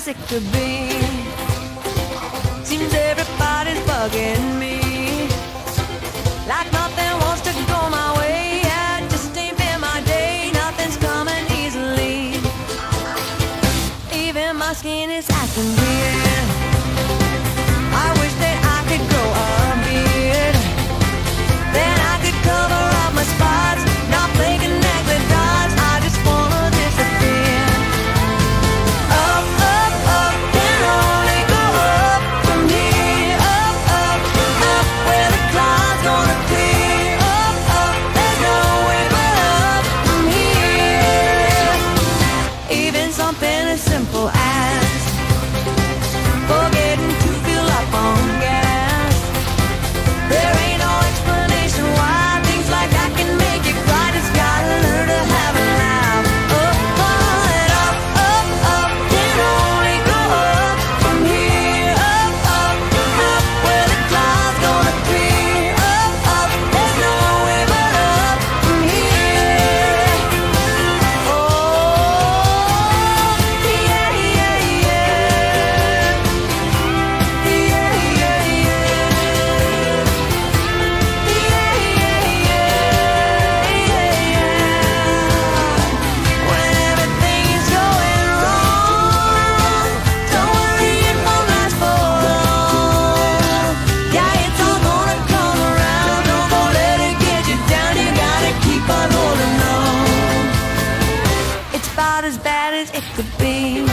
as it could be. Seems everybody's bugging me, like nothing wants to go my way. Yeah, just ain't been my day, nothing's coming easily. Even my skin is acting weird. I wish that I could grow a beard, then I could cover up my spots, not play connect the dots. I just wanna disappear. Up, up, up, can only go up from here. Up, up, up, where the clouds gonna clear. Up, up, there's no way but up from here. Even something as simple as forgetting to fill up on gas, there ain't no explanation why things like that can make you cry. Just gotta learn to have a laugh. Up, and up, up, up, can only go up from here. Up, up, up, where the clouds gonna clear. Up, up, there's no way but up from here. Oh, yeah, yeah, yeah. Yeah, yeah, yeah. When everything's going wrong, don't worry, it won't last for long. Yeah, it's all gonna come around. Don't go let it get you down. You gotta keep on holding on. It's about as bad as it could be.